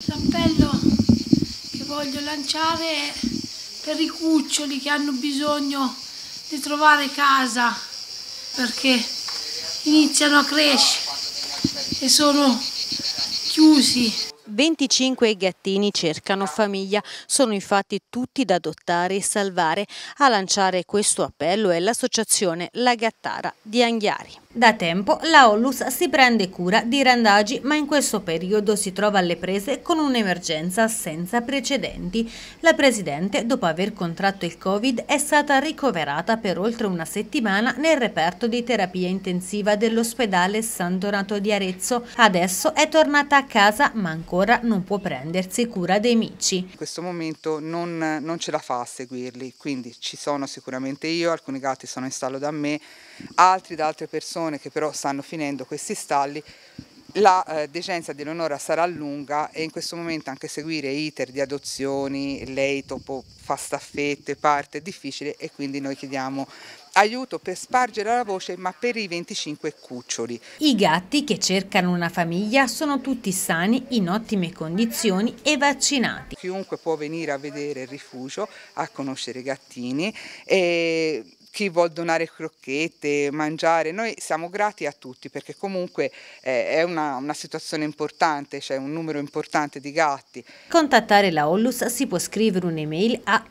L'appello che voglio lanciare è per i cuccioli che hanno bisogno di trovare casa perché iniziano a crescere e sono chiusi. 25 gattini cercano famiglia, sono infatti tutti da adottare e salvare. A lanciare questo appello è l'associazione La Gattara di Anghiari. Da tempo la Onlus si prende cura di randagi, ma in questo periodo si trova alle prese con un'emergenza senza precedenti. La presidente, dopo aver contratto il Covid, è stata ricoverata per oltre una settimana nel reparto di terapia intensiva dell'ospedale San Donato di Arezzo. Adesso è tornata a casa, ma ancora non può prendersi cura dei mici. In questo momento non ce la fa a seguirli, quindi ci sono sicuramente io, alcuni gatti sono in stallo da me, altri da altre persone che però stanno finendo questi stalli. La degenza di Eleonora sarà lunga e in questo momento anche seguire iter di adozioni, lei dopo fa staffette, parte, è difficile e quindi noi chiediamo aiuto per spargere la voce, ma per i 25 cuccioli. I gatti che cercano una famiglia sono tutti sani, in ottime condizioni e vaccinati. Chiunque può venire a vedere il rifugio, a conoscere i gattini e chi vuol donare crocchette, mangiare, noi siamo grati a tutti perché comunque è una situazione importante, c'è un numero importante di gatti. Contattare la Onlus si può scrivere un'email a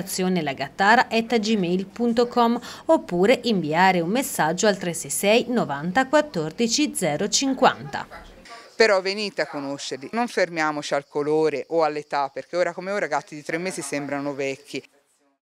associazionelagattara@gmail.com oppure inviare un messaggio al 366 90 14 050. Però venite a conoscerli, non fermiamoci al colore o all'età perché ora come ora gatti di 3 mesi sembrano vecchi.